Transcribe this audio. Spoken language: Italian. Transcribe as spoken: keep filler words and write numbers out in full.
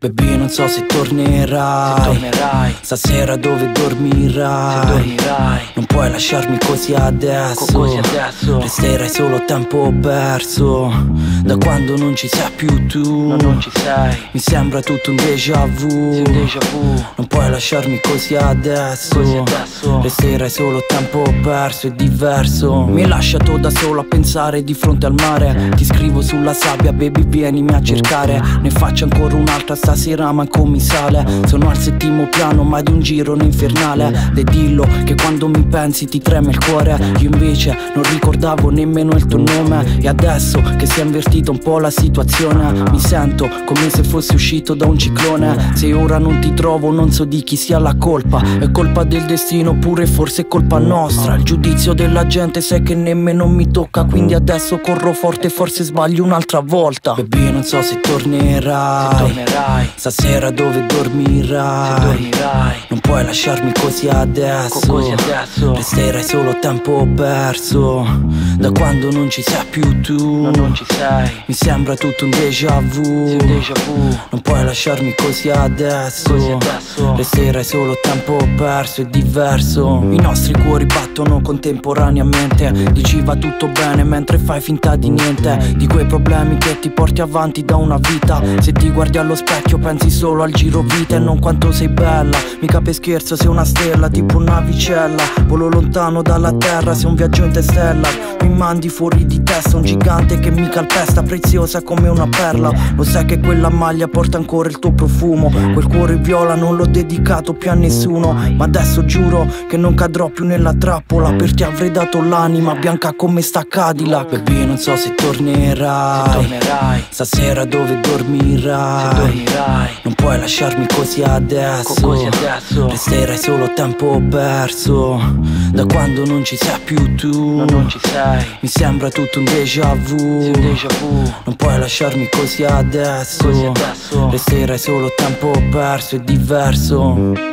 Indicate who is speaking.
Speaker 1: Baby, non so se tornerai,
Speaker 2: se tornerai.
Speaker 1: Stasera dove dormirai,
Speaker 2: se dormirai.
Speaker 1: Non puoi lasciarmi così adesso,
Speaker 2: così adesso.
Speaker 1: Resterai solo tempo perso. Da quando non ci sei più tu,
Speaker 2: no, non ci sei.
Speaker 1: Mi sembra tutto un déjà vu,
Speaker 2: sì, un déjà vu.
Speaker 1: Non puoi lasciarmi così adesso,
Speaker 2: così adesso.
Speaker 1: Resterai solo tempo perso, è diverso. Mi hai lasciato da solo a pensare di fronte al mare. Ti scrivo sulla sabbia, baby vienimi a cercare. Ne faccio ancora un'altra stasera manco mi sale. Sono al settimo piano ma di un girone infernale. De dillo che quando mi pensi ti trema il cuore. Io invece non ricordavo nemmeno il tuo nome. E adesso che si è invertita un po' la situazione, mi sento come se fossi uscito da un ciclone. Se ora non ti trovo non so di chi sia la colpa. È colpa del destino oppure forse è colpa nostra. Il giudizio della gente sai che nemmeno mi tocca. Quindi adesso corro forte, forse sbaglio un'altra volta. Baby, non so se tornerai,
Speaker 2: se tornerai.
Speaker 1: Stasera dove dormirai,
Speaker 2: se dormirai.
Speaker 1: Non puoi lasciarmi così adesso,
Speaker 2: così adesso.
Speaker 1: Resterai solo tempo perso. Da quando non ci sei più tu,
Speaker 2: no, non ci sei.
Speaker 1: Mi sembra tutto un déjà vu,
Speaker 2: sì, un déjà vu.
Speaker 1: Non puoi lasciarmi così adesso,
Speaker 2: così adesso.
Speaker 1: Resterai solo tempo perso, è diverso. I nostri cuori battono contemporaneamente. Dici va tutto bene mentre fai finta di niente. Di quei problemi che ti porti avanti da una vita. Se ti guardi allo specchio pensi solo al giro vita e non quanto sei bella. Mica per scherzo sei una stella, tipo una navicella. Volo lontano dalla terra, sei un viaggio interstellar. Mi mandi fuori di testa, un gigante che mi calpesta, preziosa come una perla. Lo sai che quella maglia porta ancora il tuo profumo. Quel cuore viola non l'ho dedicato più a nessuno. Ma adesso giuro che non cadrò più nella trappola. Per ti avrei dato l'anima bianca come sta Cadillac. Baby, non so se tornerai,
Speaker 2: se tornerai.
Speaker 1: Stasera dove dormirai,
Speaker 2: se dormirai.
Speaker 1: Non puoi lasciarmi così adesso,
Speaker 2: così adesso.
Speaker 1: Resterai solo tempo perso. Da quando non ci sei più tu,
Speaker 2: no, non ci sei.
Speaker 1: Mi sembra tutto un déjà vu,
Speaker 2: sì, un déjà vu.
Speaker 1: Non puoi lasciarmi così adesso,
Speaker 2: così adesso.
Speaker 1: Resterai solo tempo perso, è diverso.